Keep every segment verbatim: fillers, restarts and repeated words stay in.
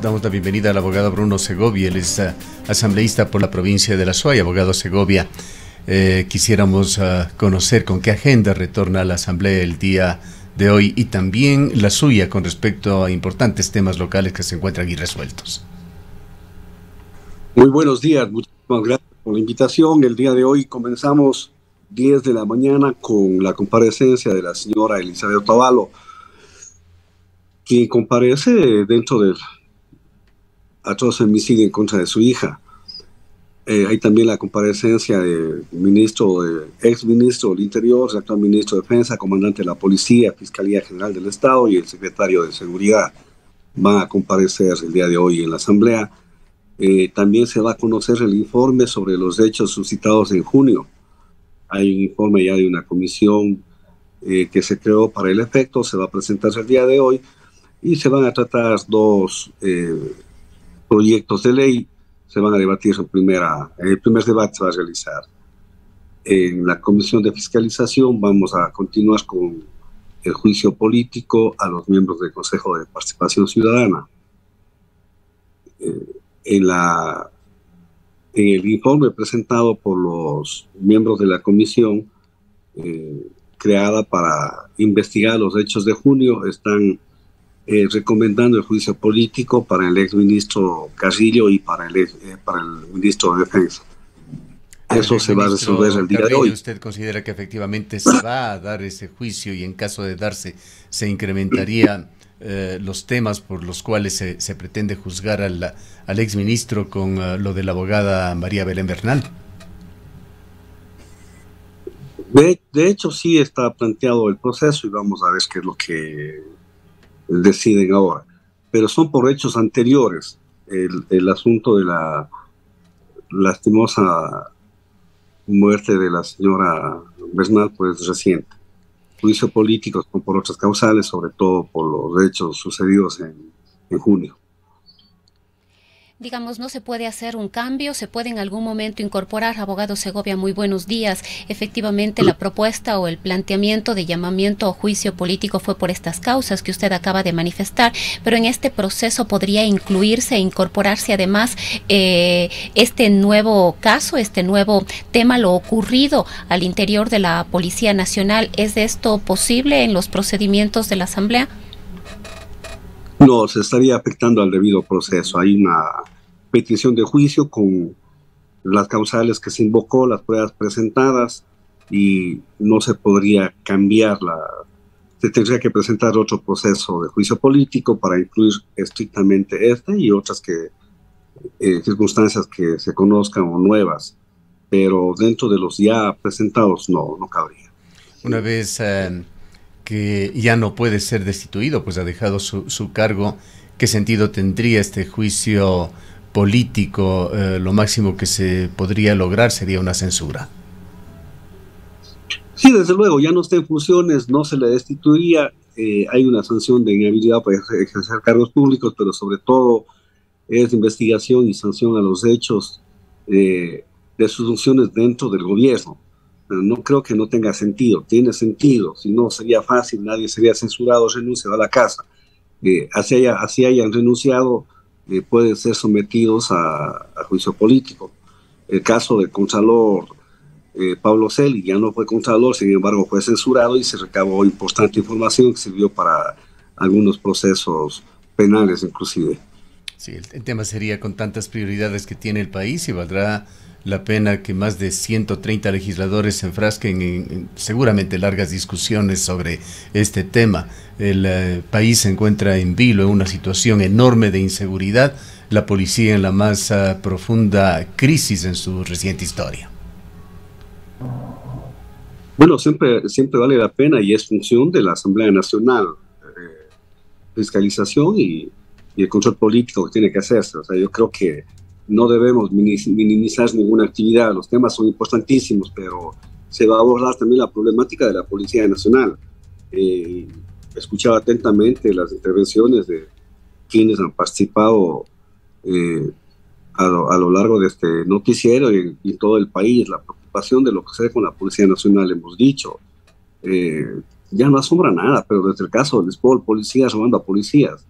Damos la bienvenida al abogado Bruno Segovia. Él es uh, asambleísta por la provincia de La Suay. Abogado Segovia, eh, quisiéramos uh, conocer con qué agenda retorna a la asamblea el día de hoy y también la suya con respecto a importantes temas locales que se encuentran irresueltos. Muy buenos días, muchísimas gracias por la invitación. El día de hoy comenzamos diez de la mañana con la comparecencia de la señora Elizabeth Otavalo, quien comparece dentro del atroz homicidio en contra de su hija. Eh, hay también la comparecencia del ministro, de, ex ministro del Interior, el actual ministro de Defensa, comandante de la Policía, Fiscalía General del Estado y el secretario de Seguridad. Van a comparecer el día de hoy en la asamblea. Eh, también se va a conocer el informe sobre los hechos suscitados en junio. Hay un informe ya de una comisión eh, que se creó para el efecto, se va a presentar el día de hoy y se van a tratar dos eh, proyectos de ley, se van a debatir en primera, el primer debate se va a realizar en la Comisión de Fiscalización. Vamos a continuar con el juicio político a los miembros del Consejo de Participación Ciudadana. Eh, en, la, en el informe presentado por los miembros de la comisión eh, creada para investigar los hechos de junio, están Eh, recomendando el juicio político para el exministro Carrillo y para el, ex, eh, para el ministro de Defensa. Eso se va a resolver el día de hoy. ¿Usted considera que efectivamente se va a dar ese juicio y en caso de darse se incrementaría eh, los temas por los cuales se, se pretende juzgar al, al exministro con uh, lo de la abogada María Belén Bernal? De, de hecho, sí está planteado el proceso y vamos a ver qué es lo que deciden ahora, pero son por hechos anteriores. El, el asunto de la lastimosa muerte de la señora Bernal pues es reciente. Juicio político son por otras causales, sobre todo por los hechos sucedidos en, en junio. Digamos, no se puede hacer un cambio, se puede en algún momento incorporar, abogado Segovia, muy buenos días. Efectivamente, la propuesta o el planteamiento de llamamiento a juicio político fue por estas causas que usted acaba de manifestar, pero en este proceso podría incluirse e incorporarse además eh, este nuevo caso, este nuevo tema, lo ocurrido al interior de la Policía Nacional. ¿Es esto posible en los procedimientos de la Asamblea? No, se estaría afectando al debido proceso. Hay una petición de juicio con las causales que se invocó, las pruebas presentadas, y no se podría cambiar la... Se tendría que presentar otro proceso de juicio político para incluir estrictamente este y otras que, eh, circunstancias que se conozcan o nuevas, pero dentro de los ya presentados no, no cabría. Una vez... Uh... que ya no puede ser destituido, pues ha dejado su, su cargo, ¿qué sentido tendría este juicio político? Eh, lo máximo que se podría lograr sería una censura. Sí, desde luego, ya no está en funciones, no se le destituiría, eh, hay una sanción de inhabilidad para ejercer cargos públicos, pero sobre todo es investigación y sanción a los hechos eh, de sus funciones dentro del gobierno. No creo que no tenga sentido, tiene sentido, si no sería fácil, nadie sería censurado, renunciado a la casa. Eh, así, haya, así hayan renunciado, eh, pueden ser sometidos a, a juicio político. El caso del contralor eh, Pablo Celi ya no fue contralor, sin embargo fue censurado y se recabó importante información que sirvió para algunos procesos penales inclusive. Sí, el, el tema sería con tantas prioridades que tiene el país y valdrá la pena que más de ciento treinta legisladores se enfrasquen en, en seguramente largas discusiones sobre este tema. El eh, país se encuentra en vilo, en una situación enorme de inseguridad, la policía en la más uh, profunda crisis en su reciente historia. Bueno, siempre, siempre vale la pena y es función de la Asamblea Nacional, eh, fiscalización y, y el control político que tiene que hacerse. O sea, yo creo que no debemos minimizar ninguna actividad, los temas son importantísimos, pero se va a abordar también la problemática de la Policía Nacional. Eh, escuchaba atentamente las intervenciones de quienes han participado eh, a, lo, a lo largo de este noticiero y en todo el país, la preocupación de lo que sucede con la Policía Nacional, hemos dicho. Eh, ya no asombra nada, pero desde el caso del Spol, policías robando a policías,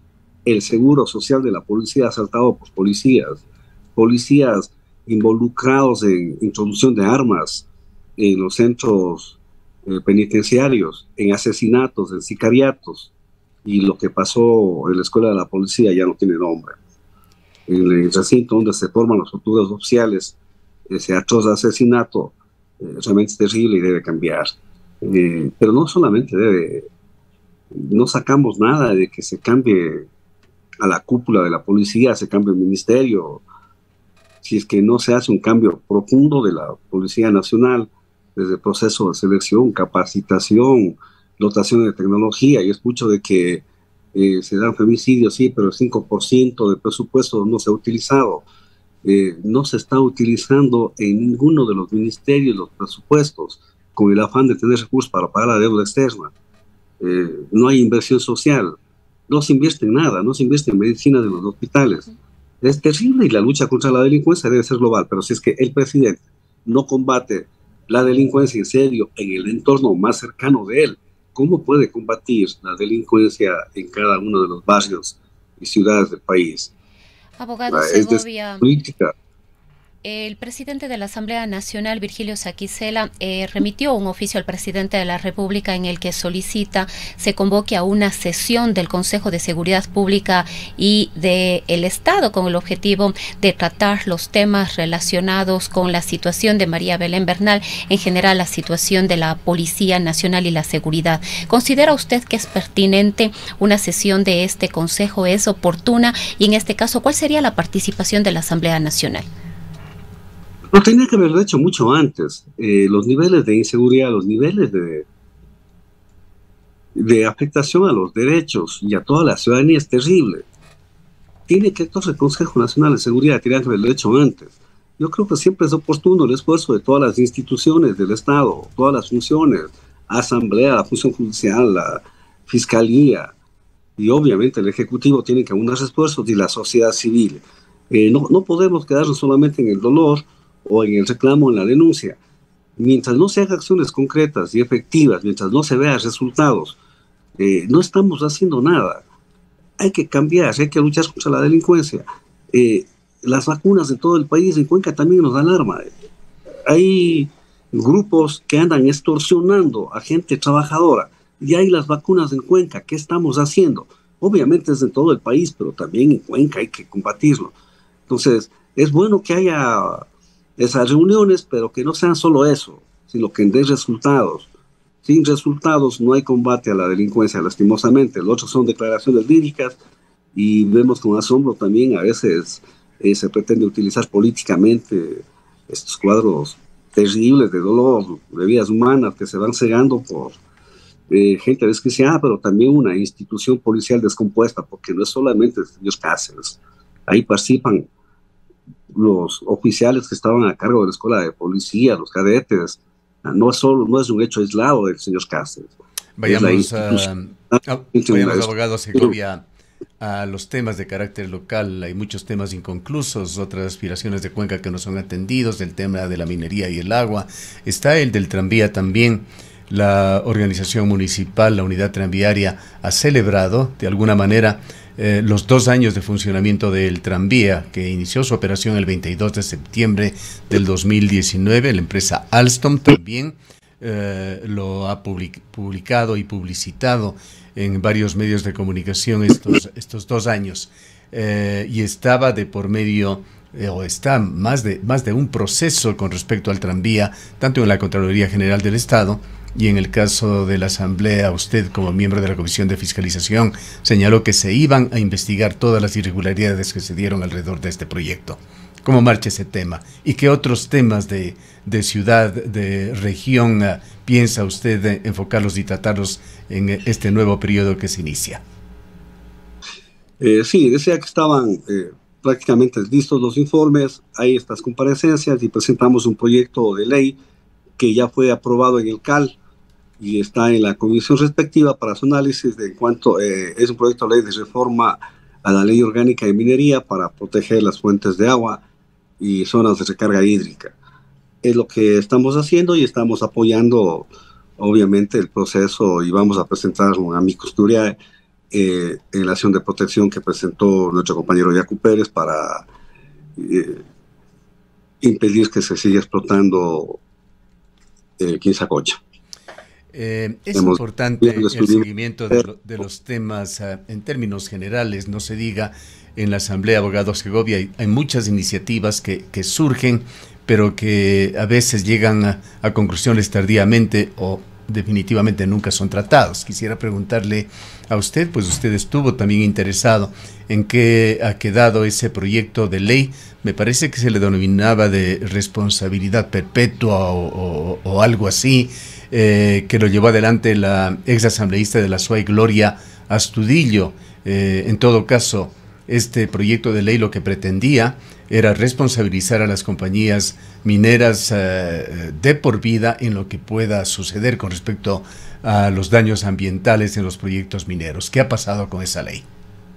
el seguro social de la policía asaltado por policías, policías involucrados en introducción de armas en los centros eh, penitenciarios, en asesinatos, en sicariatos, y lo que pasó en la escuela de la policía ya no tiene nombre. En el recinto donde se forman las torturas oficiales, ese atroz asesinato eh, realmente es terrible y debe cambiar. Eh, pero no solamente debe, no sacamos nada de que se cambie a la cúpula de la policía, se cambie el ministerio, si es que no se hace un cambio profundo de la Policía Nacional, desde el proceso de selección, capacitación, dotación de tecnología. Yo escucho de que eh, se dan femicidios, sí, pero el cinco por ciento del presupuesto no se ha utilizado. Eh, no se está utilizando en ninguno de los ministerios los presupuestos, con el afán de tener recursos para pagar la deuda externa. Eh, no hay inversión social, no se invierte en nada, no se invierte en medicina de los hospitales. Es terrible, y la lucha contra la delincuencia debe ser global, pero si es que el presidente no combate la delincuencia en serio en el entorno más cercano de él, ¿cómo puede combatir la delincuencia en cada uno de los barrios y ciudades del país? Abogado Segovia, política. El presidente de la Asamblea Nacional, Virgilio Saquicela, eh, remitió un oficio al presidente de la República en el que solicita se convoque a una sesión del Consejo de Seguridad Pública y del Estado con el objetivo de tratar los temas relacionados con la situación de María Belén Bernal, en general la situación de la Policía Nacional y la seguridad. ¿Considera usted que es pertinente una sesión de este Consejo? ¿Es oportuna? Y en este caso, ¿cuál sería la participación de la Asamblea Nacional? Lo tenía que haberlo hecho mucho antes. Eh, los niveles de inseguridad, los niveles de, de afectación a los derechos y a toda la ciudadanía es terrible. Tiene que actuar el Consejo Nacional de Seguridad, tenía que haberlo hecho antes. Yo creo que siempre es oportuno el esfuerzo de todas las instituciones del Estado, todas las funciones, Asamblea, la función judicial, la Fiscalía, y obviamente el Ejecutivo tiene que aunar esfuerzos, y la sociedad civil. Eh, no, no podemos quedarnos solamente en el dolor o en el reclamo, en la denuncia. Mientras no se hagan acciones concretas y efectivas, mientras no se vean resultados, eh, no estamos haciendo nada. Hay que cambiar, hay que luchar contra la delincuencia. Eh, las vacunas de todo el país, en Cuenca también nos alarma. Hay grupos que andan extorsionando a gente trabajadora, y hay las vacunas en Cuenca. ¿Qué estamos haciendo? Obviamente es en todo el país, pero también en Cuenca hay que combatirlo. Entonces, es bueno que haya esas reuniones, pero que no sean solo eso, sino que den resultados. Sin resultados no hay combate a la delincuencia, lastimosamente. Los otros son declaraciones líricas, y vemos con asombro también a veces eh, se pretende utilizar políticamente estos cuadros terribles de dolor, de vidas humanas que se van cegando por eh, gente desquiciada, pero también una institución policial descompuesta, porque no es solamente los Cáceres. Ahí participan los oficiales que estaban a cargo de la escuela de policía, los cadetes. No es, solo, no es un hecho aislado del señor Cáceres. Vayamos, a, a, vayamos abogado Segovia, a los temas de carácter local. Hay muchos temas inconclusos, otras aspiraciones de Cuenca que no son atendidos, el tema de la minería y el agua. Está el del tranvía también. La organización municipal, la unidad tranviaria, ha celebrado de alguna manera eh, los dos años de funcionamiento del tranvía, que inició su operación el veintidós de septiembre del dos mil diecinueve. La empresa Alstom también eh, lo ha public publicado y publicitado en varios medios de comunicación estos, estos dos años. Eh, y estaba de por medio, eh, o está más de, más de un proceso con respecto al tranvía, tanto en la Contraloría General del Estado, y en el caso de la Asamblea, usted como miembro de la Comisión de Fiscalización señaló que se iban a investigar todas las irregularidades que se dieron alrededor de este proyecto. ¿Cómo marcha ese tema? ¿Y qué otros temas de, de ciudad, de región, uh, piensa usted de enfocarlos y tratarlos en este nuevo periodo que se inicia? Eh, sí, decía que estaban eh, prácticamente listos los informes, hay estas comparecencias y presentamos un proyecto de ley que ya fue aprobado en el C A L y está en la comisión respectiva para su análisis de en cuanto eh, es un proyecto de ley de reforma a la ley orgánica de minería para proteger las fuentes de agua y zonas de recarga hídrica. Es lo que estamos haciendo y estamos apoyando obviamente el proceso, y vamos a presentar a mi custodia eh, en la acción de protección que presentó nuestro compañero Yacu Pérez para eh, impedir que se siga explotando eh, Quinzacocha. Eh, es Hemos, importante el seguimiento de, lo, de los temas uh, en términos generales, no se diga en la Asamblea de Abogados Segovia, hay, hay muchas iniciativas que, que surgen, pero que a veces llegan a, a conclusiones tardíamente o definitivamente nunca son tratados. Quisiera preguntarle a usted, pues usted estuvo también interesado en qué ha quedado ese proyecto de ley, me parece que se le denominaba de responsabilidad perpetua o, o, o algo así, eh, que lo llevó adelante la ex asambleísta de la S U A Y, Gloria Astudillo. Eh, en todo caso, este proyecto de ley lo que pretendía era responsabilizar a las compañías mineras eh, de por vida en lo que pueda suceder con respecto a los daños ambientales en los proyectos mineros. ¿Qué ha pasado con esa ley?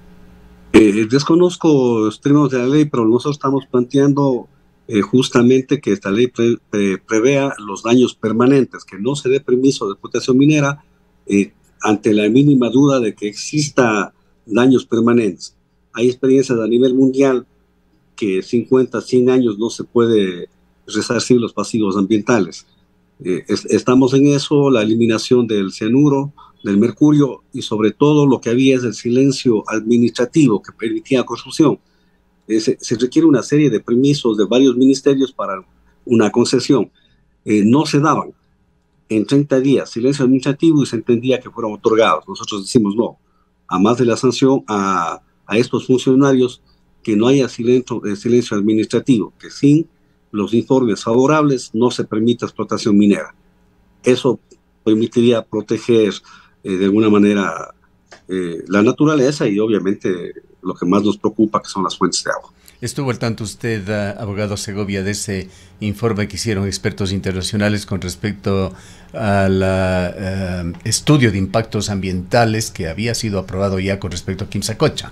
Eh, desconozco los términos de la ley, pero nosotros estamos planteando eh, justamente que esta ley pre, pre, prevea los daños permanentes, que no se dé permiso de explotación minera eh, ante la mínima duda de que exista daños permanentes. Hay experiencias a nivel mundial que cincuenta, cien años no se puede resarcir los pasivos ambientales. Eh, es, estamos en eso, la eliminación del cianuro, del mercurio, y sobre todo lo que había es el silencio administrativo que permitía construcción. Eh, se, se requiere una serie de permisos de varios ministerios para una concesión. Eh, no se daban. En treinta días, silencio administrativo, y se entendía que fueron otorgados. Nosotros decimos no. A más de la sanción a, a estos funcionarios, que no haya silencio, eh, silencio administrativo, que sin los informes favorables no se permita explotación minera. Eso permitiría proteger eh, de alguna manera eh, la naturaleza y obviamente lo que más nos preocupa, que son las fuentes de agua. ¿Estuvo al tanto usted, uh, abogado Segovia, de ese informe que hicieron expertos internacionales con respecto al uh, estudio de impactos ambientales que había sido aprobado ya con respecto a Quimsacocha?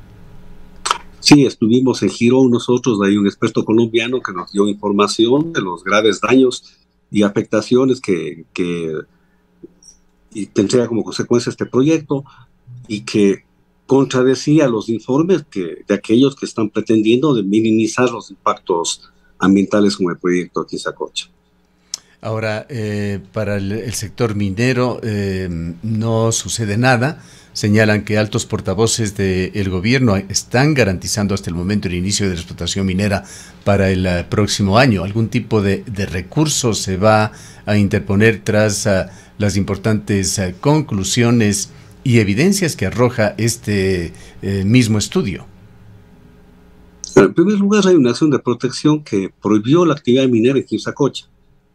Sí, estuvimos en Girón nosotros, hay un experto colombiano que nos dio información de los graves daños y afectaciones que, que y tendría como consecuencia este proyecto, y que contradecía los informes que, de aquellos que están pretendiendo de minimizar los impactos ambientales con el proyecto de Quinzacocha. Ahora, eh, para el, el sector minero eh, no sucede nada. Señalan que altos portavoces del gobierno están garantizando hasta el momento el inicio de la explotación minera para el uh, próximo año. ¿Algún tipo de, de recurso se va a interponer tras uh, las importantes uh, conclusiones y evidencias que arroja este uh, mismo estudio? En primer lugar, hay una acción de protección que prohibió la actividad minera en Quimsacocha.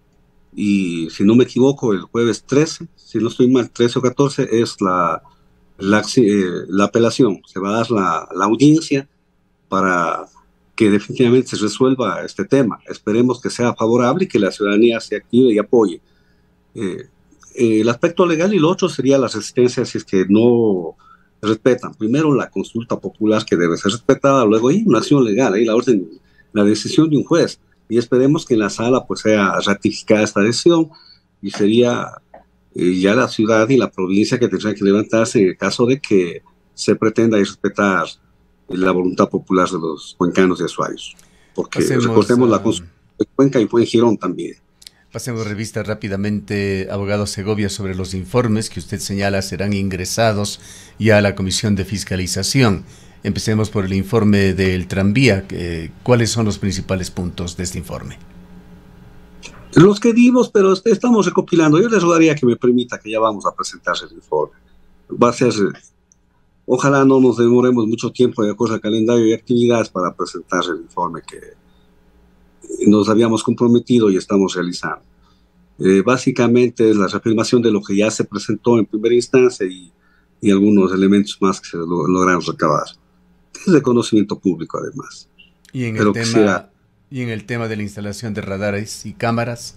Y si no me equivoco, el jueves trece, si no estoy mal, trece o catorce, es la... La, eh, la apelación, se va a dar la, la audiencia para que definitivamente se resuelva este tema. Esperemos que sea favorable y que la ciudadanía se active y apoye. Eh, eh, el aspecto legal, y lo otro sería la resistencia si es que no respetan. Primero la consulta popular, que debe ser respetada, luego hay una acción legal, hay la orden, la decisión de un juez, y esperemos que en la sala pues sea ratificada esta decisión, y sería Eh, ya la ciudad y la provincia que tendrán que levantarse en el caso de que se pretenda respetar la voluntad popular de los cuencanos y azuayos. Porque Pasemos, recordemos uh, la consulta de Cuenca y fue en Girón también. Pasemos revista rápidamente, abogado Segovia, sobre los informes que usted señala serán ingresados ya a la Comisión de Fiscalización. Empecemos por el informe del tranvía. Eh, ¿Cuáles son los principales puntos de este informe? Los que dimos, pero estamos recopilando. Yo les rogaría que me permita que ya vamos a presentar el informe. Va a ser, ojalá no nos demoremos mucho tiempo de acuerdo al calendario y actividades para presentar el informe que nos habíamos comprometido y estamos realizando. Eh, básicamente es la reafirmación de lo que ya se presentó en primera instancia y, y algunos elementos más que se lo, lograron recabar. Es de conocimiento público, además. Y en el tema... Sea, ¿Y en el tema de la instalación de radares y cámaras?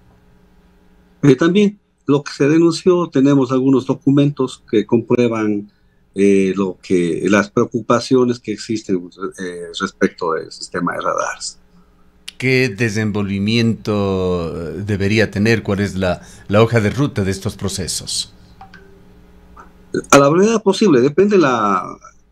Eh, también, lo que se denunció, tenemos algunos documentos que comprueban eh, lo que, las preocupaciones que existen eh, respecto del sistema de radares. ¿Qué desenvolvimiento debería tener? ¿Cuál es la, la hoja de ruta de estos procesos? A la brevedad posible, depende la,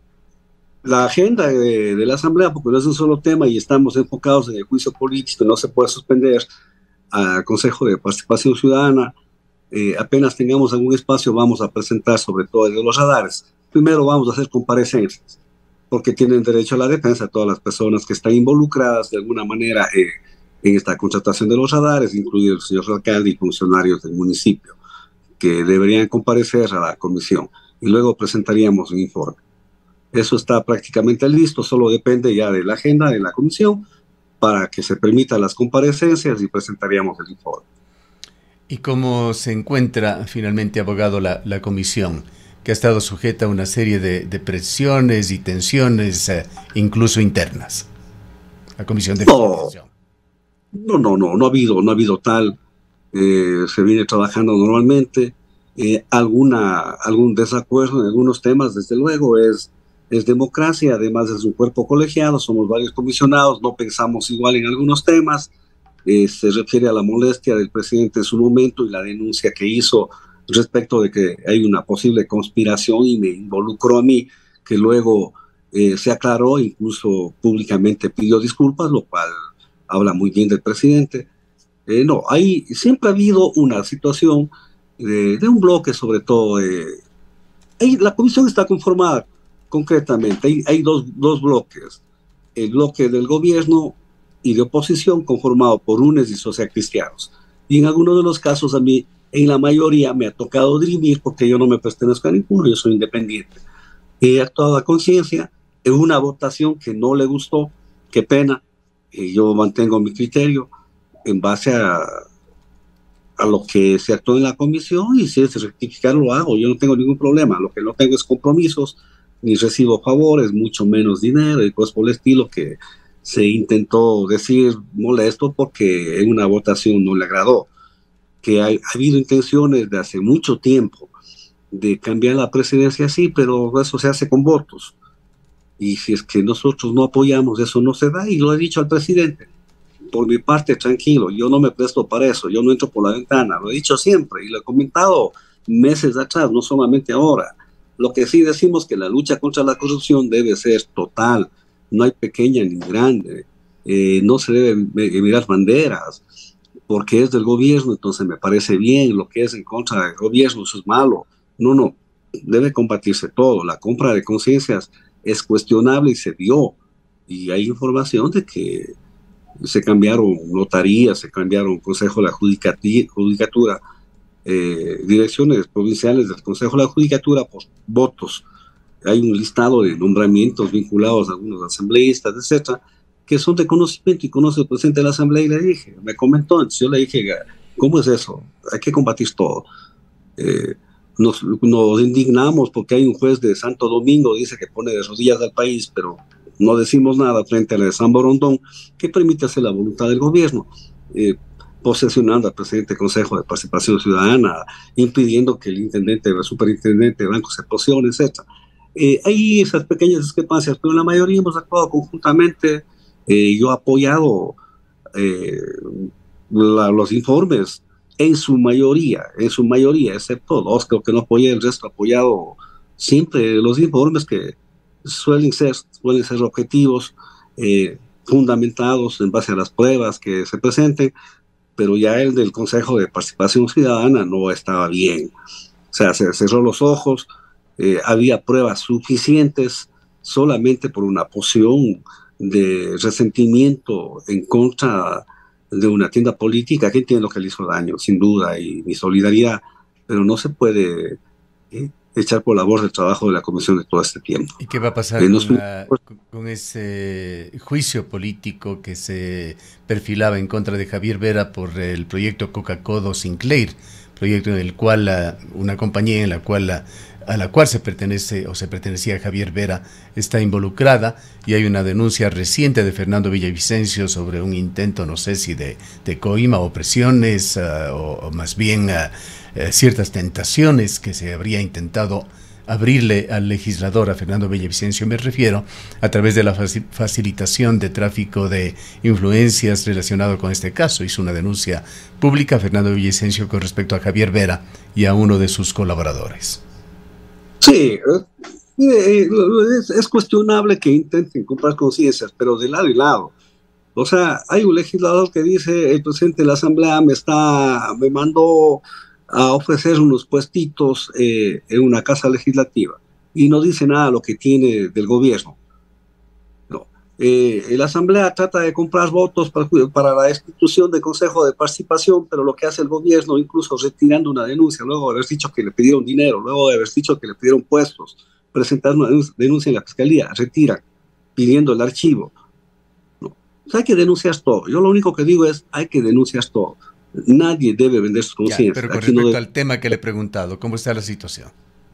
la agenda de, de la Asamblea, porque no es un solo tema y estamos enfocados en el juicio político, no se puede suspender al Consejo de Participación Ciudadana. Eh, apenas tengamos algún espacio vamos a presentar sobre todo de los radares. Primero vamos a hacer comparecencias, porque tienen derecho a la defensa todas las personas que están involucradas de alguna manera eh, en esta contratación de los radares, incluido el señor alcalde y funcionarios del municipio, que deberían comparecer a la comisión, y luego presentaríamos un informe. Eso está prácticamente listo, solo depende ya de la agenda de la comisión para que se permitan las comparecencias y presentaríamos el informe. ¿Y cómo se encuentra finalmente, abogado, la, la comisión, que ha estado sujeta a una serie de, de presiones y tensiones, eh, incluso internas? La comisión de fiscalización. No, no, no, no ha habido, no ha habido tal. Eh, se viene trabajando normalmente. Eh, alguna, algún desacuerdo en algunos temas, desde luego, es, es democracia, además es un cuerpo colegiado, somos varios comisionados, no pensamos igual en algunos temas. Eh, se refiere a la molestia del presidente en su momento y la denuncia que hizo respecto de que hay una posible conspiración y me involucró a mí, que luego eh, se aclaró, incluso públicamente pidió disculpas, lo cual habla muy bien del presidente. Eh, no, hay, siempre ha habido una situación de, de un bloque, sobre todo. Eh, hay, la comisión está conformada concretamente, hay, hay dos, dos bloques, el bloque del gobierno y de oposición conformado por unes y socialcristianos. Y en algunos de los casos a mí, en la mayoría, me ha tocado dirimir porque yo no me pertenezco a ninguno, yo soy independiente. He actuado a conciencia en una votación que no le gustó, qué pena, eh, yo mantengo mi criterio en base a, a lo que se actuó en la comisión, y si es rectificar lo hago, yo no tengo ningún problema. Lo que no tengo es compromisos, ni recibo favores, mucho menos dinero y cosas por el estilo que se intentó decir molesto porque en una votación no le agradó. Que ha, ha habido intenciones de hace mucho tiempo de cambiar la presidencia, sí, pero eso se hace con votos. Y si es que nosotros no apoyamos, eso no se da, y lo he dicho al presidente. Por mi parte, tranquilo, yo no me presto para eso, yo no entro por la ventana, lo he dicho siempre y lo he comentado meses atrás, no solamente ahora. Lo que sí decimos que la lucha contra la corrupción debe ser total, no hay pequeña ni grande, eh, no se deben mirar banderas, porque es del gobierno, entonces me parece bien, lo que es en contra del gobierno, eso es malo. No, no, debe combatirse todo. La compra de conciencias es cuestionable y se dio, y hay información de que se cambiaron notarías, se cambiaron Consejo de la Judicatura, eh, direcciones provinciales del Consejo de la Judicatura por votos. Hay un listado de nombramientos vinculados a algunos asambleístas, etcétera, que son de conocimiento, y conoce el presidente de la Asamblea, y le dije, me comentó, entonces yo le dije, ¿cómo es eso? Hay que combatir todo. Eh, nos, nos indignamos porque hay un juez de Santo Domingo, dice que pone de rodillas al país, pero no decimos nada frente a la de San Borondón, que permite hacer la voluntad del gobierno, eh, posesionando al presidente del Consejo de Participación Ciudadana, impidiendo que el intendente, el superintendente de banco se posesione, etcétera. Eh, hay esas pequeñas discrepancias, pero la mayoría hemos actuado conjuntamente. Eh, yo he apoyado eh, la, los informes en su mayoría, en su mayoría, excepto dos, creo que no apoyé, el resto he apoyado siempre los informes que suelen ser, suelen ser objetivos, eh, fundamentados en base a las pruebas que se presenten, pero ya el del Consejo de Participación Ciudadana no estaba bien. O sea, se cerró los ojos, eh, había pruebas suficientes solamente por una posición de resentimiento en contra de una tienda política, que entiendo que le hizo daño, sin duda, y mi solidaridad, pero no se puede eh, echar por la borda el trabajo de la comisión de todo este tiempo. ¿Y qué va a pasar eh, con, la, con ese juicio político que se perfilaba en contra de Javier Vera por el proyecto Coca-Cola Sinclair, proyecto en el cual la, una compañía en la cual la, a la cual se pertenece o se pertenecía Javier Vera está involucrada, y hay una denuncia reciente de Fernando Villavicencio sobre un intento, no sé si de, de coima o presiones uh, o, o más bien uh, uh, ciertas tentaciones que se habría intentado abrirle al legislador, a Fernando Villavicencio me refiero, a través de la facilitación de tráfico de influencias relacionado con este caso. Hizo una denuncia pública Fernando Villavicencio con respecto a Javier Vera y a uno de sus colaboradores. Sí, eh, es, es cuestionable que intenten comprar conciencias, pero de lado y lado. O sea, hay un legislador que dice, el presidente de la Asamblea me está, me mandó a ofrecer unos puestitos eh, en una casa legislativa y no dice nada de lo que tiene del gobierno. No. Eh, la Asamblea trata de comprar votos para, para la institución de Consejo de Participación, pero lo que hace el gobierno, incluso retirando una denuncia, luego de haber dicho que le pidieron dinero, luego de haber dicho que le pidieron puestos, presentar una denuncia en la Fiscalía, retiran, pidiendo el archivo. No. O sea, hay que denunciar todo. Yo lo único que digo es, hay que denunciar todo. Nadie debe vender su conciencia. Pero con Aquí respecto no debe... al tema que le he preguntado, ¿cómo está la situación?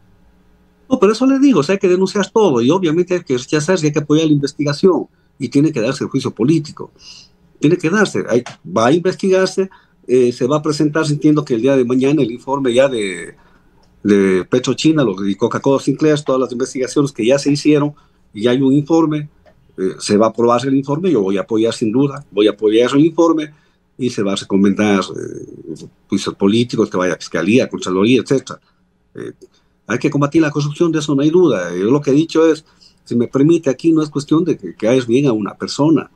No, pero eso le digo, o sea, hay que denunciar todo y obviamente hay que rechazarse, hay que apoyar la investigación y tiene que darse el juicio político. Tiene que darse, hay, va a investigarse, eh, se va a presentar, entiendo que el día de mañana el informe ya de, de PetroChina, lo de Coca-Cola Sinclair, todas las investigaciones que ya se hicieron y hay un informe, eh, se va a aprobar el informe, yo voy a apoyar sin duda, voy a apoyar el informe y se va a recomendar eh, juicios políticos, que vaya a Fiscalía, Contraloría, etcétera. Eh, hay que combatir la corrupción, de eso no hay duda. Yo lo que he dicho es, si me permite, aquí no es cuestión de que caes bien a una persona,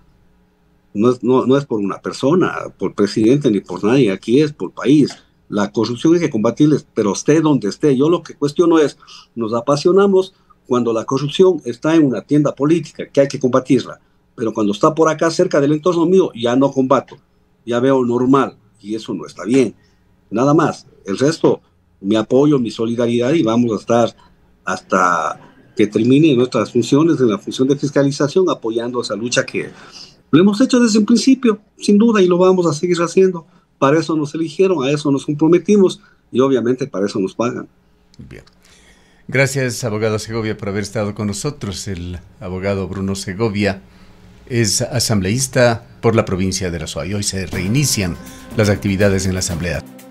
no es, no, no es por una persona, por presidente ni por nadie, aquí es por país. La corrupción hay que combatirla, pero esté donde esté. Yo lo que cuestiono es, nos apasionamos cuando la corrupción está en una tienda política, que hay que combatirla, pero cuando está por acá cerca del entorno mío, ya no combato. Ya veo normal, y eso no está bien. Nada más, el resto, mi apoyo, mi solidaridad, y vamos a estar hasta que termine nuestras funciones, en la función de fiscalización, apoyando esa lucha que lo hemos hecho desde un principio, sin duda, y lo vamos a seguir haciendo. Para eso nos eligieron, a eso nos comprometimos, y obviamente para eso nos pagan. Bien. Gracias, abogado Segovia, por haber estado con nosotros. El abogado Bruno Segovia es asambleísta por la provincia de La Suay. Hoy se reinician las actividades en la Asamblea.